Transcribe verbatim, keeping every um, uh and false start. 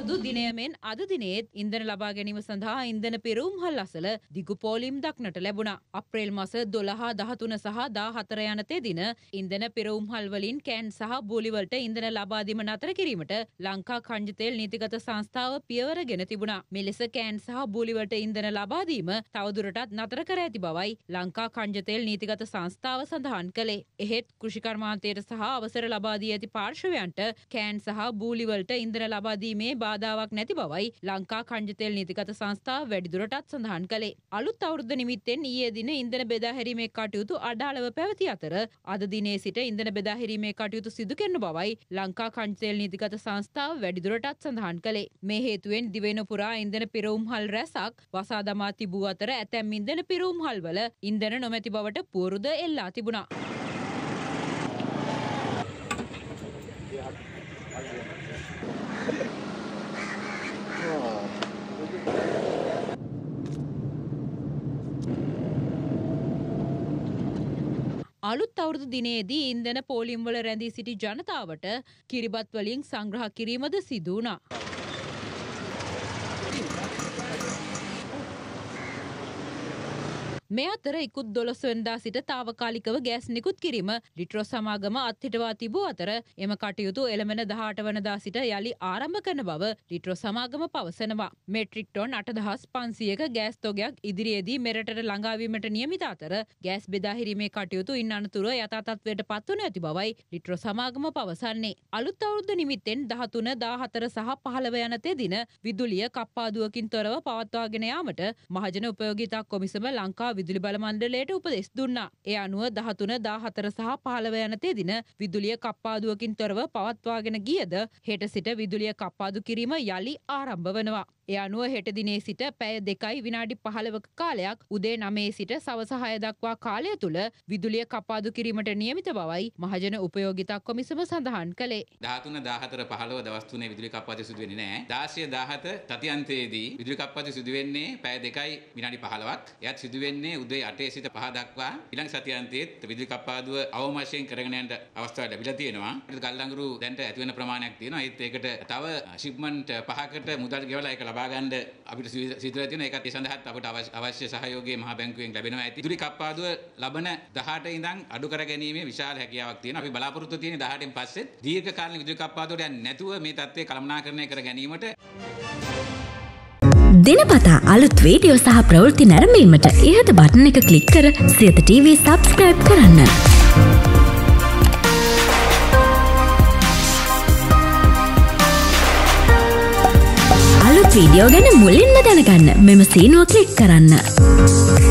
අවුරුදු දිනයමෙන් අද දිනේත් ඉන්ධන ලබා ගැනීම සඳහා ඉන්ධන පෙරවුම්හල් අසල දිගු පෝලිම් දක්නට ලැබුණා. අප්‍රේල් මාස දොළහ දහතුන සහ දාහතර යන තෙදින ඉන්ධන පෙරවුම්හල් වලින් කෑන් සහ බෝලි වලට ඉන්ධන ලබා දීම නතර කිරීමට ලංකා ඛනිජ තෙල් නීතිගත සංස්ථාව පියවරගෙන තිබුණා. මෙලෙස කෑන් සහ බෝලි වලට ඉන්ධන ලබා දීම තවදුරටත් නතර කර ඇති බවයි ලංකා ඛනිජ තෙල් නීතිගත සංස්ථාව සඳහන් කළේ. එහෙත් කෘෂිකර්මාන්තයට සහ අවසර ලබා දී ඇති පාර්ශවයන්ට කෑන් සහ බෝලි වලට ඉන්ධන ලබා දීමේ බාධාවක් නැති බවයි ලංකා ඛනිජ තෙල් නීතිගත සංස්ථාව වැඩිදුරටත් සඳහන් කළේ. අලුත් අවුරුද්ද නිමිත්තෙන් ඊයේ දින ඉන්ධන බෙදා හැරීමේ කටයුතු අඩාලව පැවති අතර අද දිනේ සිට ඉන්ධන බෙදා හැරීමේ කටයුතු සිදු කරන බවයි ලංකා ඛනිජ තෙල් නීතිගත සංස්ථාව වැඩිදුරටත් සඳහන් කළේ. මේ හේතුවෙන් දිවෙන පුරා ඉන්ධන පිරවුම්හල් රැසක් වසා දමා තිබූ අතර ඇතැම් ඉන්ධන පිරවුම්හල් වල ඉන්ධන නොමැති බවට පුවරුද එල්ලා තිබුණා. අලුත් අවුරුදු දිනේදී ඉන්ධන පෝලිම් වල රැඳී සිටි ජනතාවට කිරිබත් වලින් සංග්‍රහ කිරීමද සිදු වුණා. මේ අතර ඉකුත් දොළොස් වෙනිදා සිට తాවකාලිකව ගෑස් නිකුත් කිරීම ලිට්‍රෝ සමාගම අත්හිටවා තිබූ අතර එම කටයුතු එළඹෙන දහඅට වනදා සිට යලි ආරම්භ කරන බව ලිට්‍රෝ සමාගම පවසනවා. මෙට්‍රික් ටොන් අටදහස් පන්සියයක ගෑස් තොගයක් ඉදිරියේදී මෙරටට ළඟාවීමට නියමිත අතර ගෑස් බෙදා හැරීමේ කටයුතු ඉන් අනතුරුව යථා තත්ත්වයට පත්වනු ඇති බවයි ලිට්‍රෝ සමාගම පවසන්නේ. අලුත් අවුරුද්ද නිමිත්තෙන් දහතුන දාහතර සහ පහළව යන තෙදින විදුලිය කප්පාදුවකින් තොරව පවත්වාගෙන යාමට මහජන උපයෝගීතා කොමිසම ලංකා විදුලි බල මණ්ඩලයට උපදෙස් දුන්නා. ඒ අනුව දහතුන දාහතර සහ පහළව යන තෙදින විදුලිය කප්පාදුවකින් තොරව පවත්වාගෙන ගියද හෙට සිට විදුලිය කප්පාදු කිරීම යලි ආරම්භ වනවා. ඒ අනුව හෙට දිනේ සිට පැය දෙකයි විනාඩි පහළවක කාලයක් උදේ නවයේ සිට සවස හය දක්වා කාලය තුල විදුලිය කප්පාදු කිරීමට නියමිත බවයි මහජන උපයෝගීතා කොමිසම සඳහන් කළේ. දහතුන දාහතර පහළව දවස් තුනේ විදුලි කප්පාදු සිදු වෙන්නේ නැහැ. දාසය දාහත තතියන්තයේදී විදුලි කප්පාදු සිදු වෙන්නේ පැය දෙකයි විනාඩි පහළවක්. එයත් සිදු වෙන්නේ උදේ අටේ සිට පහ දක්වා. ඊළඟ සතියන්තයේත් විදුලි කප්පාදුව අවම වශයෙන් කරගෙන යන්න අවස්ථාවක් ලැබිලා තියෙනවා. ඒක ගල්ලංගුරු දැන්ට ඇති වෙන ප්‍රමාණයක් තියෙනවා. ඒත් ඒකට තව ෂිප්මන්ට් පහකට මුදල් ගෙවලා ඒක ලබා ගන්න අපිට සිදුවලා තියෙනවා. ඒකත් ඒ සඳහාත් අපට අවශ්‍ය සහයෝගය මහා බැංකුවෙන් ලැබෙනවා ඇති. විදුලි කප්පාදුව ලබන දහඅට ඉඳන් අඩු කර ගැනීමේ විශාල හැකියාවක් තියෙනවා. අපි බලාපොරොත්තු තියෙන දහඅටෙන් පස්සෙත් දීර්ඝ කාලින විදුලි කප්පාදුවට යන්නේ නැතුව මේ තත්ත්වය කළමනාකරණය කර ගැනීමට දිනපතා අලුත් වීඩියෝ සහ ප්‍රවෘත්ති නැරඹීමට ඉහත බටන් එක ක්ලික් කර සියත ටීවී සබ්ස්ක්‍රයිබ් කරන්න. අලුත් වීඩියෝ ගැන මුලින්ම දැනගන්න මෙම සීනුව ක්ලික් කරන්න.